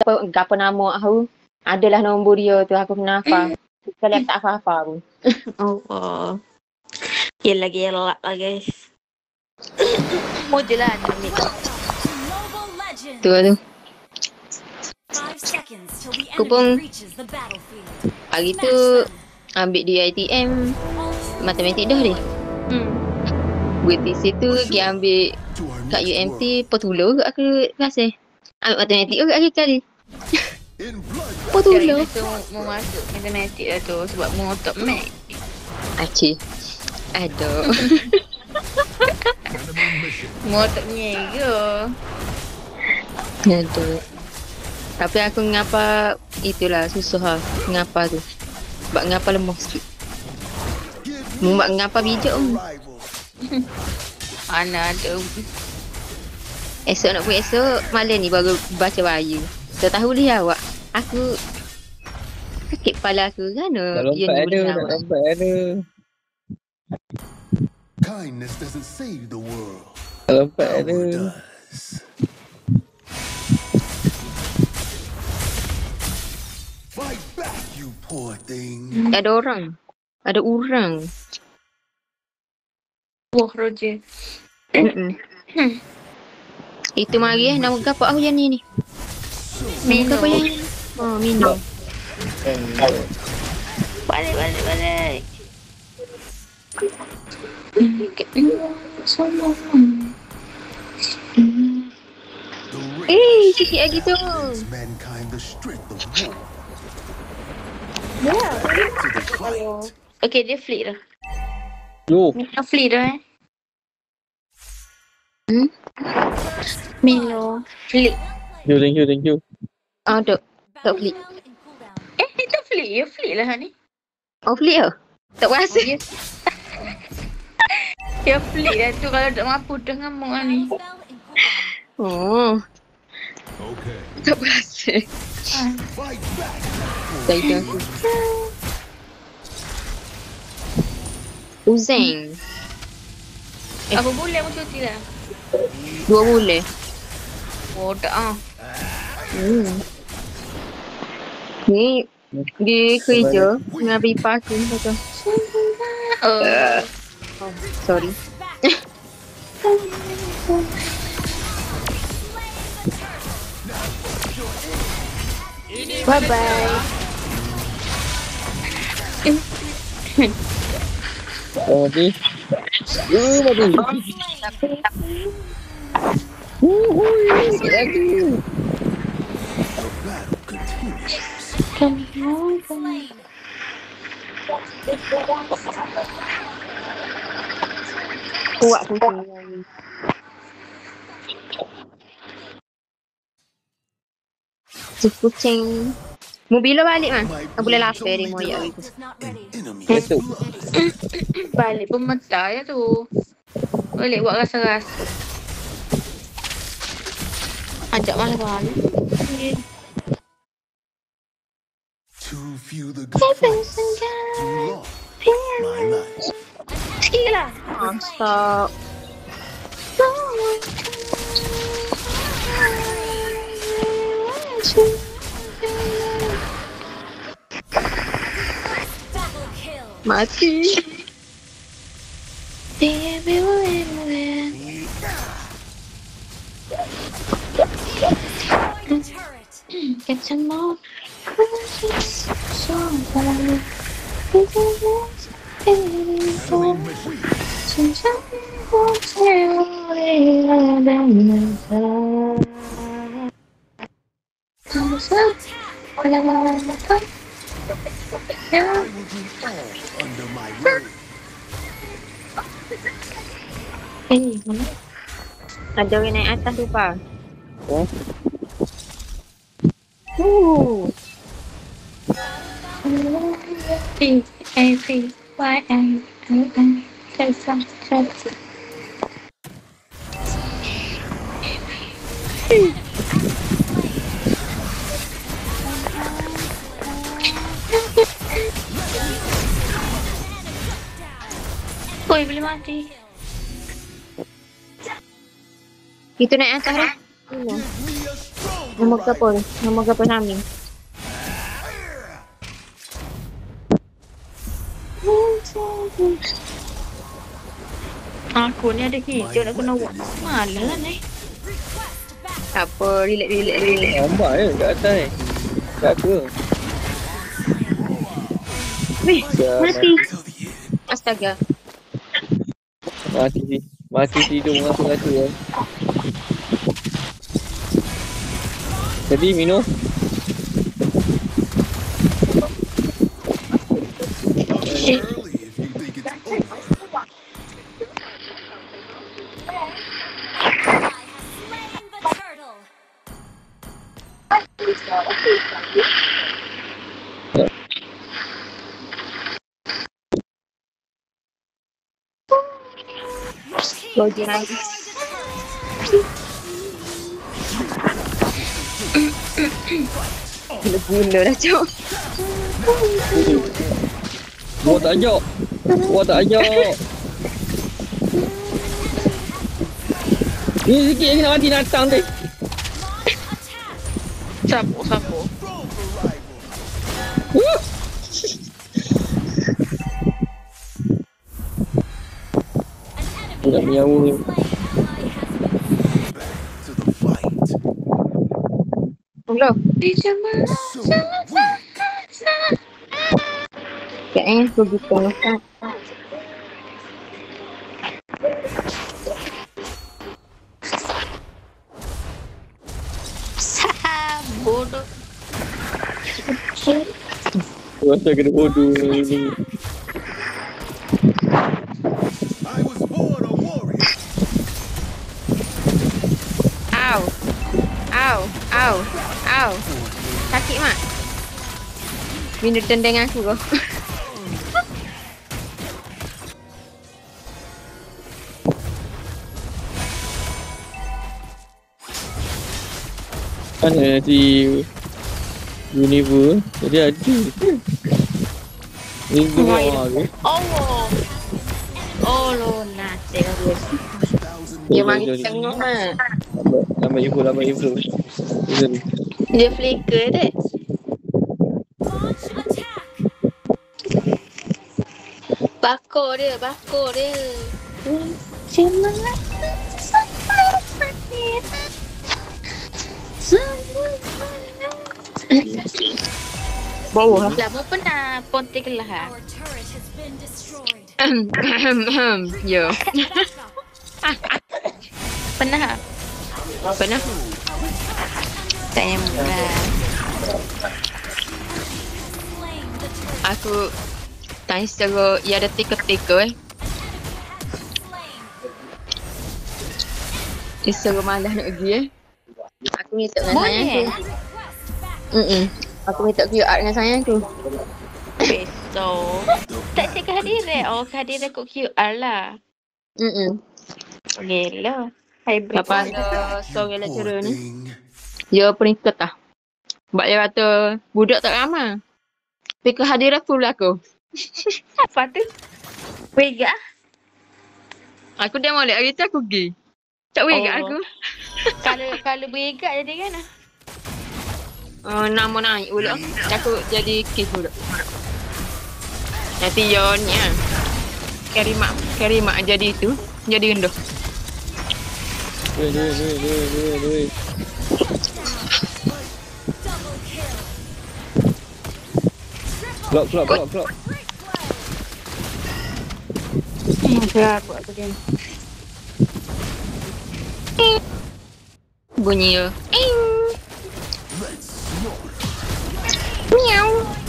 apa nama aku. Adalah nombor dia tu aku kena hafal. Sekali aku tak hafal pun. Oh. Gelak lah guys. Mau je lah ambil. Tu. Aku pun hari tu ambil di ITM matematik dah ni. BTC tu pergi ambil kat UMT Portulo ke aku rasa. Ambil matematik ke akhir kali. Portulo. Tu mau masuk matematik lah tu sebab mau otak mat. Acik. Aduh. Mau otak nyega. Aduh. Tapi aku ngapa itulah susah lah ngapa tu. Sebab ngapa lemah sikit. Mumbak ngapa bijak pun. Mana ada. Esok nak pergi esok malam ni baru baca bayu. Tak tahu lihat awak. Aku sakit kepala aku kan. Tak lompat ada. Kindness doesn't save the world. Tak lompat ada. Fight back, you poor thing. Ada orang. Ada orang. Wah Roger. Itu mari nama gapak aku yang ni. Minum. Apa yang ni? Oh, minum. Balik. Sikit lagi tu. Mankind the strength of war. Yeah. To the fight. Okay, dia flick dah. Yo. Minum flick dah Minum flick. Thank you. Ah, tak flick. Itu flick. Ya flick lah ni. Oh, flick ke? Tak berasa. Ya flick lah tu kalau tak mampu dah ngamuk lah ni. Oh, Okay. tak berasa. Fight back. Saya aku. Uzeng. Apa boleh aku cuti lah? 2 bulan. Oh tak ah. Ni dia kerja dengan pipa aku betul. Oh, sorry. Bye bye. Mati. Sikit lagi. Kuat kucing lagi. Kucing. Mau bila balik man? Tak boleh lapar dia moyak itu. Betul. Balik pun mentah ya tu. Balik buat rasa-rasa. Ajak malah balik. Too few the good fights. Too long. My life. Sikit lah. Stop. Mati. Get some more. Under my word. Mana? Ada orang naik atas tu pa. Oh. Oi, boleh mati. Kita naik atas dah. Give me a stronger Nombor berapa ni? Nombor berapa Nami? Aku ni ada hijau nak kena buat. Malah ni. Tak apa, relax. Lambat je kat atas ni. Kat aku. Weh, mati. Till the end. Astaga. Mati tidur mengaku-ngaku kan. Jadi minum. Early if you think it's over. Kau je lagi. Gula-gula dah cok. Gua tak ajak. Ni sikit lagi nak mati datang tu. Sapu. Nak menyawa ni. Back to the fight. Allah. So weak. Kayaknya aku gitu makan. Bodoh. Rasa kena bodoh ni. I was born a warrior. Au. Sakit mak. Bina tendang aku kau. Mana si Univer. Jadi ada. Ni dua ke? Oh lo nate aku. Dia mari tengok mak. Lambat info. Dia flicker dek. Bakor dia. Semangat. Bawah. Lama pernah ponte kelah. Our turret has been destroyed. Yo. Pernah. Pernah. Tanya murah. Slain the turret. Aku tanya secara ia ada teka-teka Slain. Dia secara malas nak pergi Aku minta dengan sayang tu. Boleh. Aku minta QR dengan sayang tu. Besok. Tak cek kehadiran. Oh kehadiran kod QR lah. Boleh lah. Hybrid. Lepas ada story lecturer Poor ni. thing. Dia peringkat lah. Sebab dia kata budak tak ramai. Tapi kehadiran full aku. Apa tu? Vega. Aku dah molek hari tu aku pergi. Tak boleh kat Oh. aku. Kalau Vega jadi kan? Nama naik pula. Aku jadi kes pula. Nanti Yon ni lah. Carry mak jadi tu. Jadi rendah. Duit. Double kill. Block. Aku dia. Bunyi dia. Let's slaughter. Meow.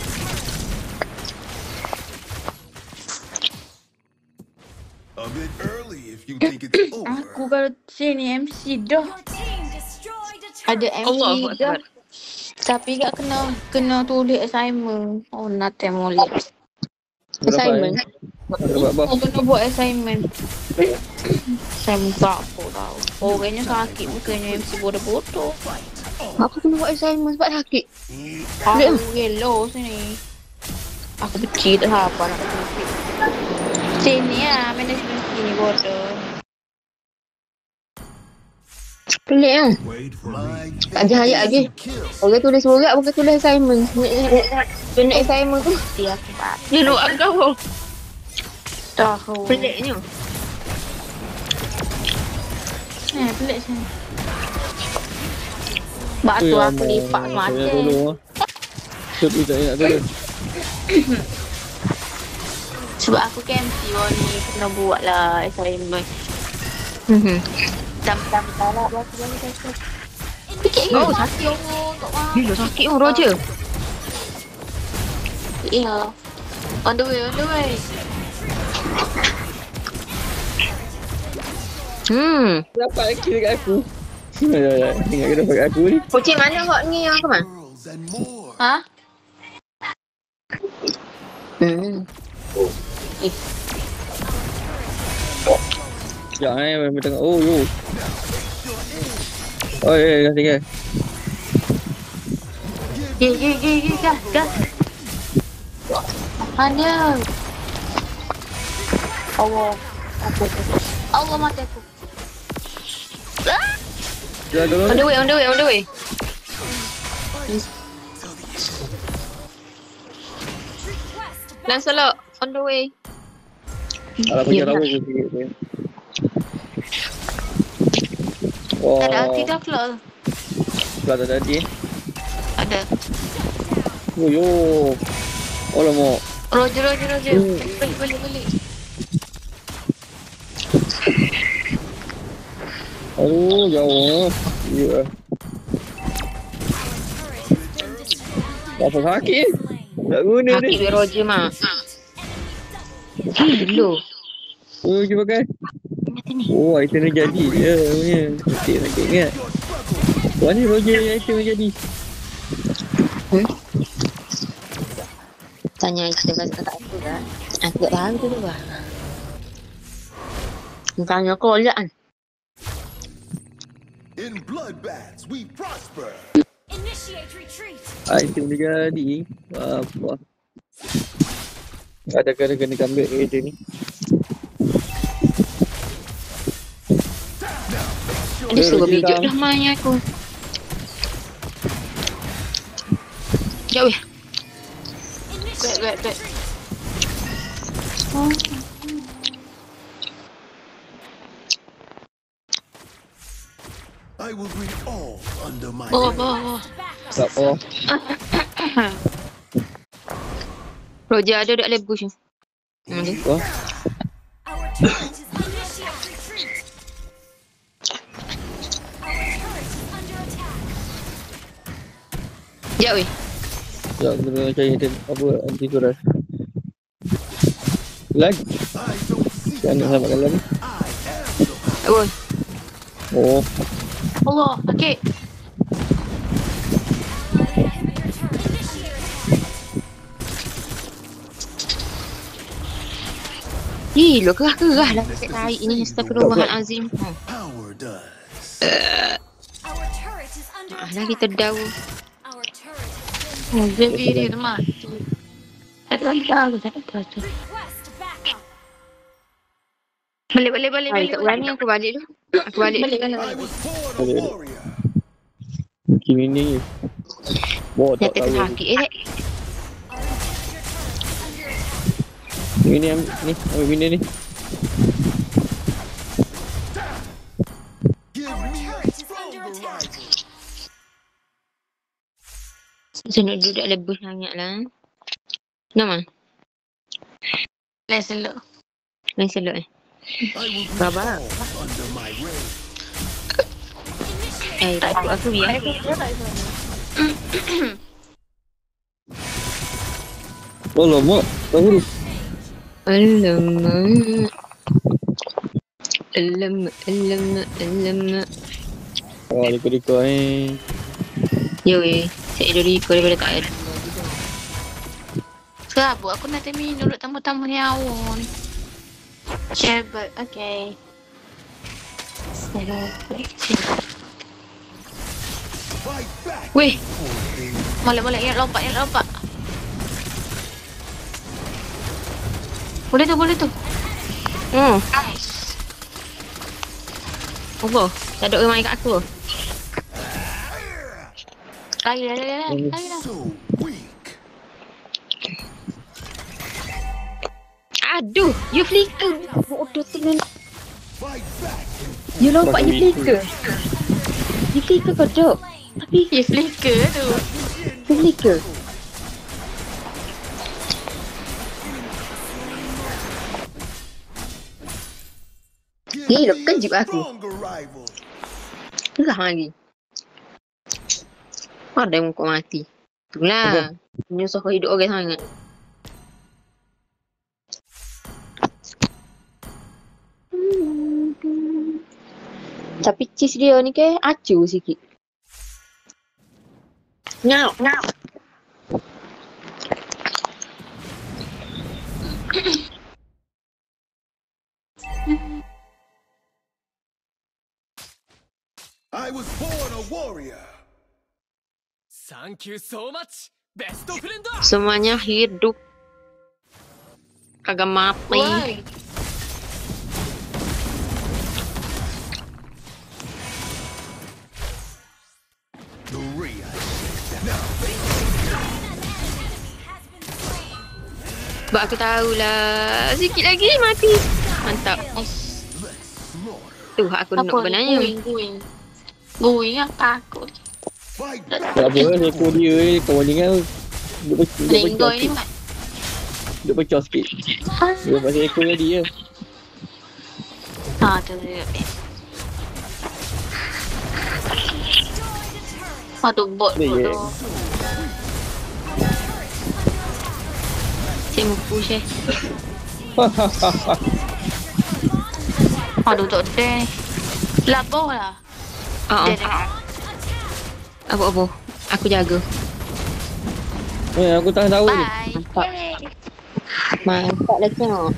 A bit early if you think it's over. Aku kalau sini MC dah. Your team destroyed a Ada turret. MC Allahu dah. Akbar. Tapi tak kena tulis assignment. Oh nanti mau lihat. Assignment. Buat apa? Oh kena buat assignment. Assignment tak apa tau. Orangnya sakit mukanya MC bodoh-bodoh. Aku kena buat assignment sebab sakit. Aku yellow sini. Aku benci tak apa nak kena. Sini lah management sini bodoh. Pelik kan? Wait for me. Tak ada ayat lagi. Kill. Orang tulis borak, bukan tulis assignment. Dia nak assignment tu. Dia aku pak. Dia nak kau. Tahu. Peliknya. Pelik sini. Batu aku lipat Saya mati. tolong lah. Tapi tak nak tolong. Sebab aku campy orang ni kena buat lah assignment. Tam-tam salah bagi. Fikir Oh, sakit orang kat mana. Gila sakit oh Roger. Ya. On the way, on the way. Dapat lagi dekat aku. Ya, tengok dia dapat kat aku ni. Kucing mana kau ni yang kemana? Worlds and more. Ha? Sekejap memang tengok. Oh, yo. Oh, ya, tinggal. Gas. Mana? Allah. Allah mati aku. Jangan tolong. On the way. Lancelot, on the way. Alah, pergi tahu aku sikit. Wah. Tak ada anti dah keluar. Belah tak ada anti. Ada. Oh, yo. Alamak. Roger. Balik. Aduh, jauh. Ya. Apa sakit? Tak guna Sakit ni. duit Roger mah. Dulu. Oh, pergi pakai. Oh, item dah jadi. Ya, punya. Sakit ingat. Wah, ni Roger yang item dah jadi. Tanya kita kan tak tahu kan. Aku tak tahu tu lah. Tanya kau lihat kan. In bloodbaths, we prosper. Initiate retreat. Item dah jadi. Apa? Ada kena ambil item ni. Dia suruh bijak dah main aku. Jauh ya. Initiate Wait. retreat. I will bring all under my Bawah. Tak apa. Roger ada dekat lab bush. Ada. Wah. Our turret is initiate retreat. Our turret is under attack. Jauh weh. Sekejap, kita cari item apa anti kuras. Lag. I don't see Jangan nak selamatkan lag ni. I am the power. Oi. Oh. Allah, sakit. Inhibitor turret initiate attack. Gila kerah lah sakit tarik ni. Astagfirullahalazim. Power does. Our turret is under Lagi attack. terdau. Our turret has been Baby dia tu mati. Tak ada. request backup. Balik. Hai, tak berani aku balik tu. Aku balik. I was born a warrior. Kimi ni. Boh, tak Jatuh tahu. sakit Our eh. inhibitor turret is under attack. Ini ambil benda ni. Give Our me a turret is strong under attack. rival. Saya nak duduk dalam bus sangat lah. Nama? Lancelot. Lancelot eh. I will bring Baba. all under my reign. Aku biar. Oh, lama. Tak huruf. Alamak. Oh, reka-reka ni. Ya weh. Saya dari ikut daripada tak ada. Kenapa aku nak minum duduk tamu-tamu ni awon. Sherbet, okay. Fight back. Weh. Boleh, ingat lompat. Boleh tu. Hmm. Apa? Tak ada orang main kat aku. Lagi lah. So weak. Aduh, you flicker. Bodoh telan. Fight back. You lompat, you Bagi flicker. You flicker kau dok. Tapi Ya flicker tu. you flicker. Give Gila, me a kejut aku. stronger rival. Lah lagi. Ada yang kau mati. Itulah. Menyusah kau hidup orang sangat. Tapi cheese dia ni ke acu sikit. Ngau. I was born a warrior. Thank you so much, best friend. Semuanya hidup. Kagak mati. Woi. The Rhea. Sebab aku tahulah. Sikit lagi mati. Mantap. Tu hak aku nak benarnya. Going aku takut. Fight Tak apa, ekor dia ni kawan dengan dia Lenggo pecah ni sikit. mat. Dia pecah sikit. Dia pasal ekor tadi je. Ha tu dia. Aduh bot Dia je. tu. Saya mau push eh. Aduh tak ada ni. Laboh lah. Dia tengok. Apa-apa. Aku jaga. Aku tahan tahu ni. Bye. Nampak. Mantap lah tengok.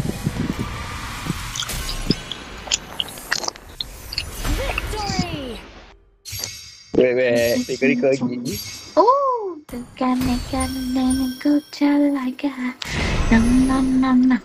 Victory! Wait, rekod lagi. Oh, tekan aku calaga. Nam.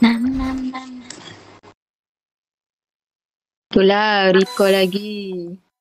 Itulah recall lagi.